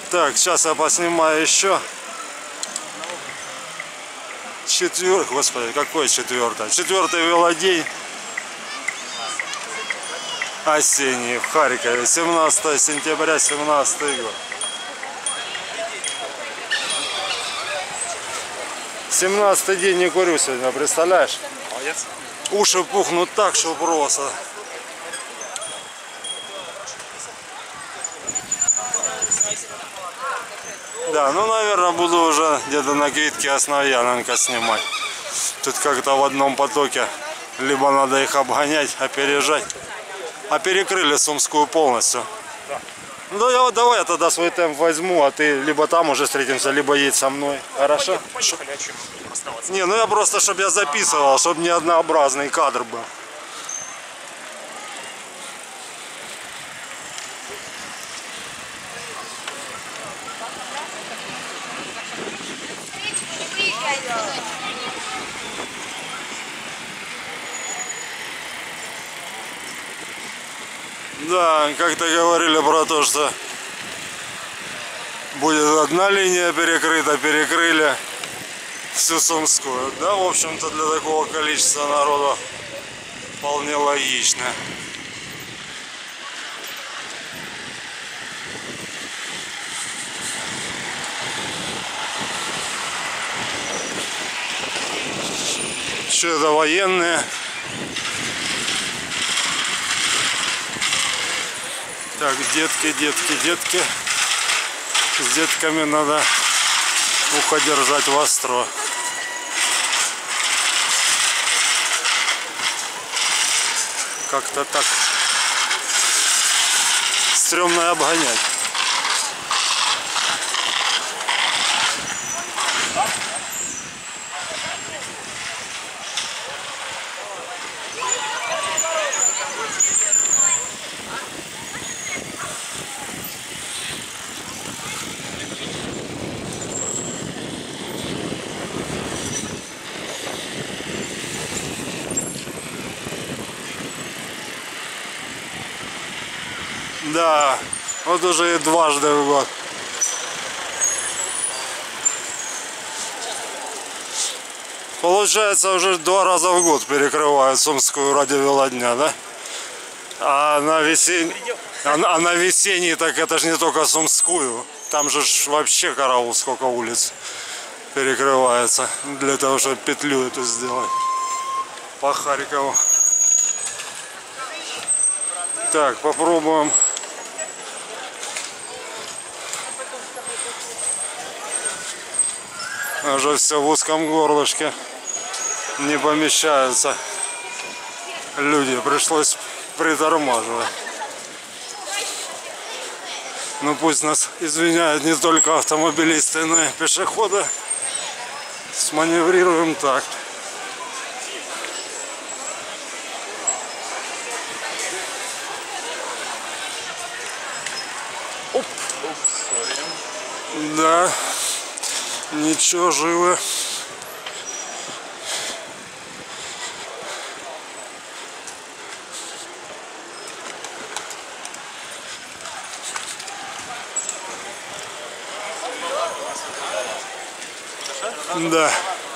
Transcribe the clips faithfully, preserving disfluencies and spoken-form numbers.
Так, сейчас я поснимаю еще. Четвертый, господи, какой четвертый? Четвертый велодень осенний в Харькове, семнадцатое сентября, семнадцатый год. семнадцатый день не курю сегодня, представляешь? Молодец. Уши пухнут так, что просто. Да, ну, наверное, буду уже где-то на Квитке Основьяненко снимать. Тут как-то в одном потоке. Либо надо их обгонять, опережать. А перекрыли Сумскую полностью. Да. Ну, я, давай я тогда свой темп возьму, а ты либо там уже встретимся, либо едь со мной. Хорошо? Поехали, о чем оставаться. Не, ну я просто, чтобы я записывал, чтобы не однообразный кадр был. Да, как-то говорили про то, что будет одна линия перекрыта, перекрыли всю Сумскую. Да, в общем-то, для такого количества народа вполне логично. Что это, военные? Так, детки, детки, детки. С детками надо ухо держать востро. Как-то так стрёмно обгонять. Да, вот уже и дважды в год. Получается, уже два раза в год перекрывают Сумскую ради велодня, да? А на весенний, а, а на весенний, так это же не только Сумскую. Там же ж вообще караул, сколько улиц перекрывается для того, чтобы петлю эту сделать по Харькову. Так, попробуем. Уже все в узком горлышке, не помещаются люди, пришлось притормаживать. Ну пусть нас извиняют не только автомобилисты, но и пешеходы. Сманеврируем так. Оп. Да. Ничего, живы. Да.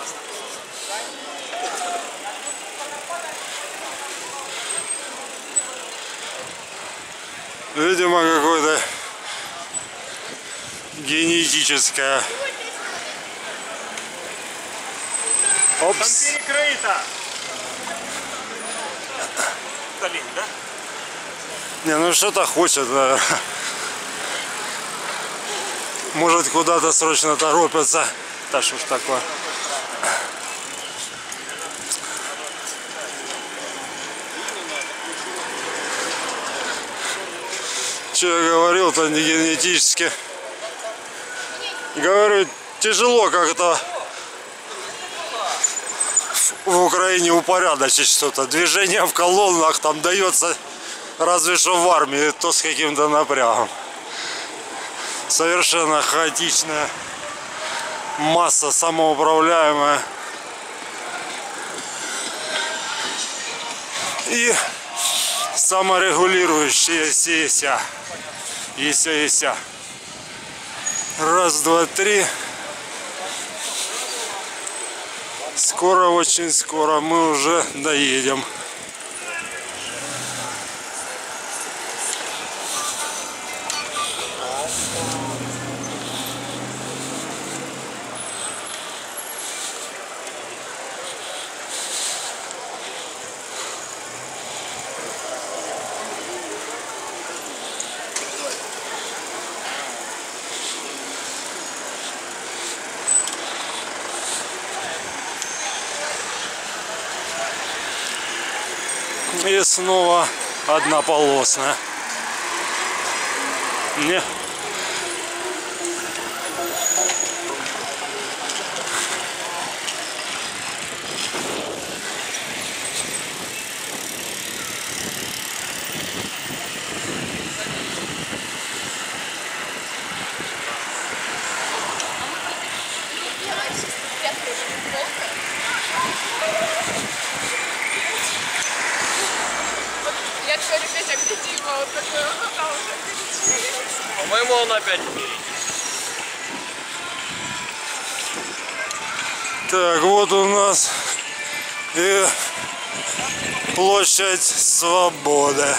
Видимо, какое-то генетическое. Опс. Там перекрыто. Сталин, да? Не, ну что-то хочет, наверное. Может, куда-то срочно торопятся. Да что ж такое. Что я говорил-то, не генетически. Говорю, тяжело как-то в Украине упорядочить что-то. Движение в колоннах там дается разве что в армии, то с каким-то напрягом. Совершенно хаотичная масса, самоуправляемая. И саморегулирующаяся. Ися, ися. Раз, два, три. Скоро, очень скоро мы уже доедем. И снова однополосная. Не. Я говорю, Петя, гляди, вот такой вот там уже. По-моему, он опять впереди. Так, вот у нас и площадь Свободы.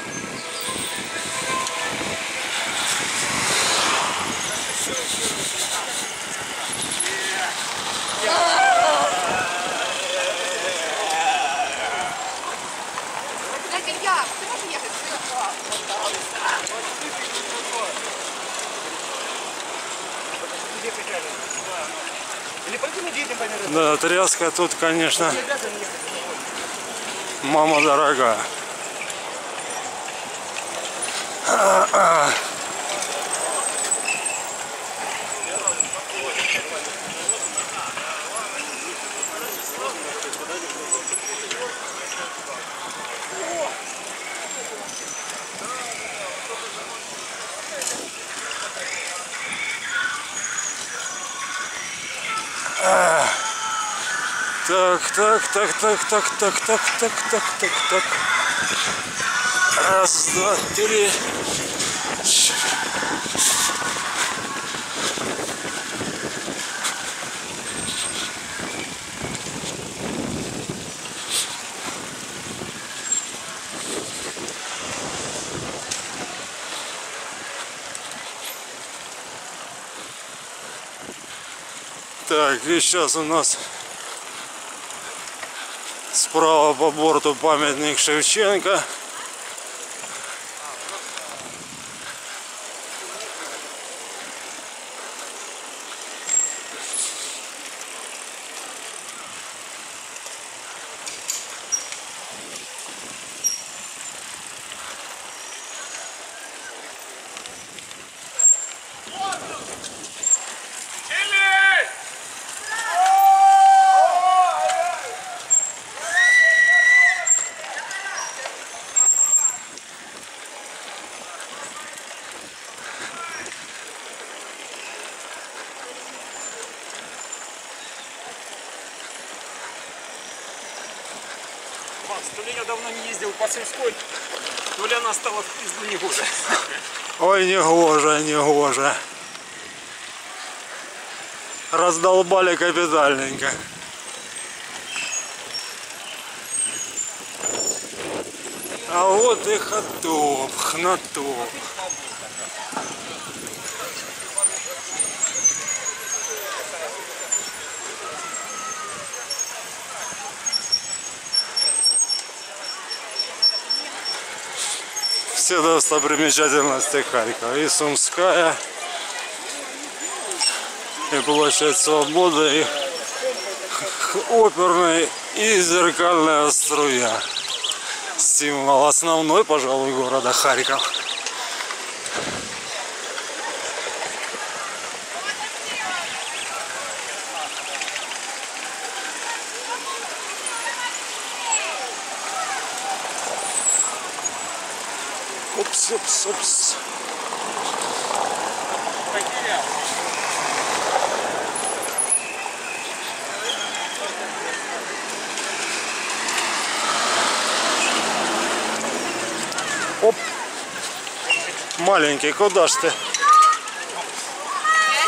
Кстати, я, ты можешь ехать? Или пойдем и едем по миру. Да, тряска тут, конечно, мама дорогая. Так, так, так, так, так, так, так, так, так, так, так. Раз, два, три. Так, и сейчас у нас справа по борту памятник Шевченко. Макс, то ли я давно не ездил по Сумской, то ли она стала в пизду не хуже. Ой, не гоже, не гоже. Раздолбали капитальненько. А вот и Хатоп, Хнатоп. Все достопримечательности Харькова. И Сумская, и площадь Свободы, и оперная, и зеркальная струя. Символ основной, пожалуй, города Харьков. Упс, упс, упс. Оп. Маленький, куда ж ты?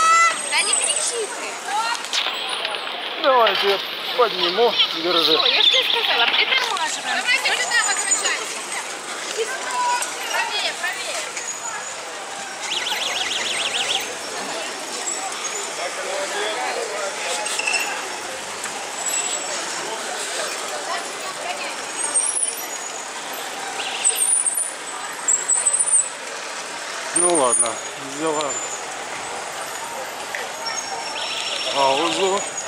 Давайте я подниму, держи. Ой, я же тебе сказала, притормаживаем. Давайте сюда выключайте. Правее, правее. Ну ладно, взяла паузу.